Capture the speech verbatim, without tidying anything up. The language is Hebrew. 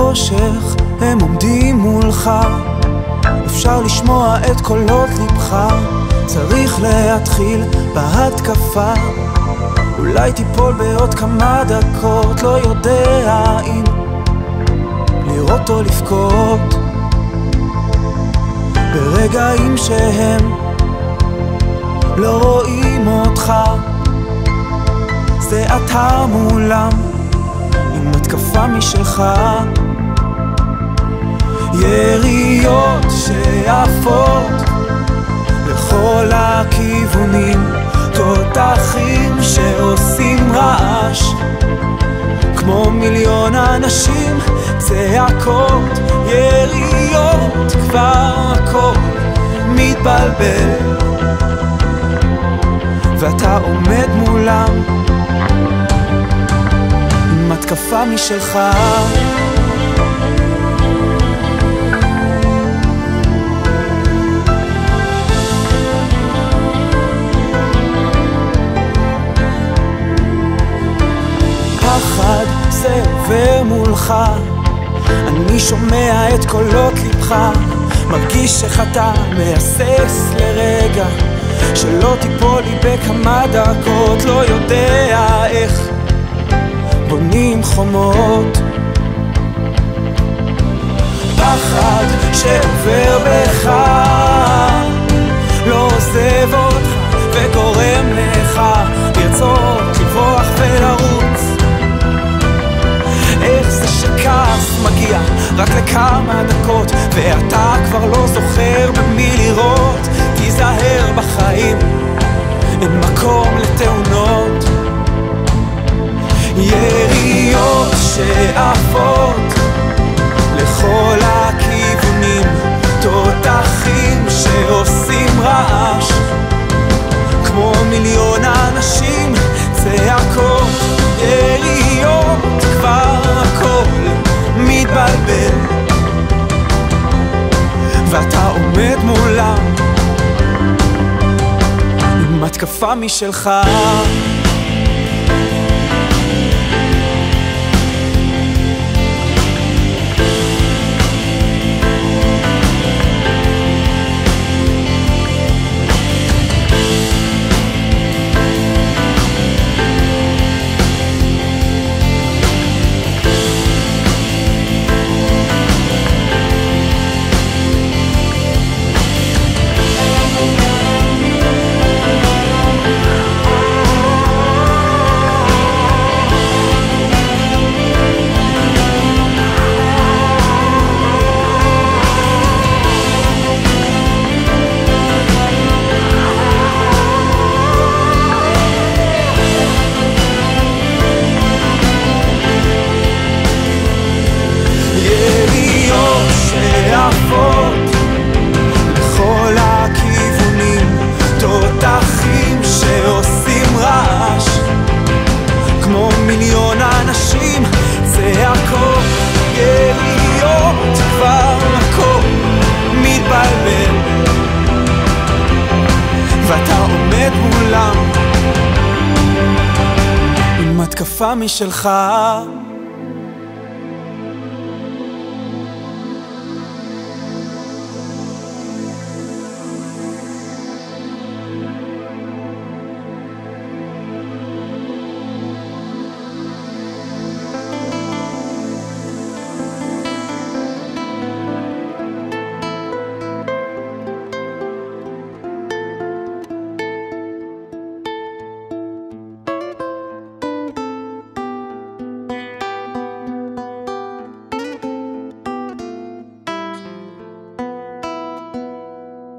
בחושך הם עומדים מולך, אפשר לשמוע את קולות לבך. צריך להתחיל בהתקפה, אולי תיפול בעוד כמה דקות, לא יודע אם לראות או לבכות. ברגעים שהם לא רואים אותך, זה אתה מולם עם התקפה משלך. יריות שעפות לכל הכיוונים, תותחים שעושים רעש כמו מיליון אנשים, צעקות, יריות, כבר הכל מתבלבל ואתה עומד מולם עם התקפה משלך. פחד זה עובר מולך, אני שומע את קולות לבך, מרגיש איך אתה מהסס לרגע, שלא תיפול לי בכמה דקות, לא יודע איך בונים חומות. פחד שעובר בך לא עוזב אותך וגורם לך לרצות לברוח ולרוץ. איך זה שכעס מגיע רק לכמה דקות ואתה כבר לא זוכר במי לראות. תיזהר בחיים, אין מקום לתאונות. יריות שעפות לכל הכיוונים, תותחים שעושים רעש כמו מיליון אנשים, צעקות, יריות, כבר הכל מתבלבל ואתה עומד מולם עם התקפה משלך. לכל הכיוונים, תותחים שעושים רעש כמו מיליון אנשים, צעקות, יריות, כבר הכל מתבלבל ואתה עומד מולם עם התקפה משלך.